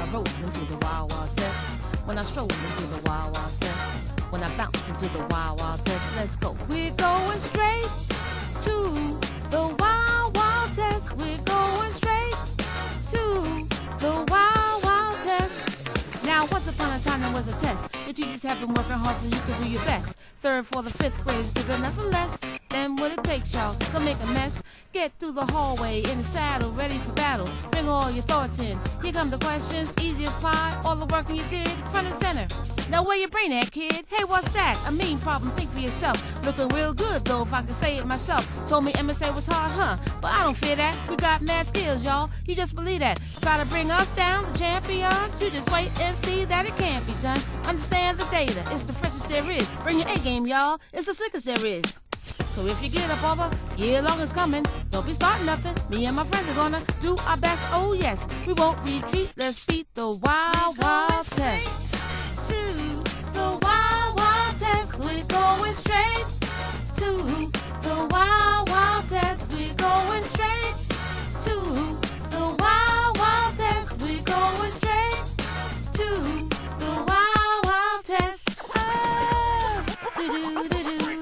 roll into the wild, wild test. When I stroll into the wild, wild test. When I bounce into the wild, wild test. Let's go. We're going straight to the wild, wild test. We're going straight to the wild, wild test. Now, once upon a time, there was a test that you just have been working hard so you can do your best. Third, fourth, or fifth grade is bigger, nothing less than what it takes, y'all, to make a mess. Get through the hallway in the saddle, ready for battle. Bring all your thoughts in. Here come the questions, easy as pie. All the work you did, front and center. Now where your brain at, kid? Hey, what's that? A mean problem, think for yourself. Looking real good, though, if I can say it myself. Told me MSA was hard, huh? But I don't fear that. We got mad skills, y'all. You just believe that. Try to bring us down, the champions. You just wait and see that it can't be done. Understand the data. It's the freshest there is. Bring your A game, y'all. It's the slickest there is. So if you get up over, year long is coming. Don't be starting nothing. Me and my friends are gonna do our best. Oh yes, we won't retreat. Let's beat the wild, wild test. To the wild, wild test. We're going straight to the wild, wild test. We're going straight to the wild, wild test. We're going straight to the wild, wild test. Oh, do-do-do-do-do.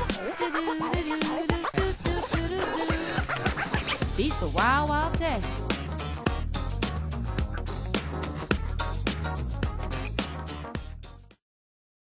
Beat the wild, wild test.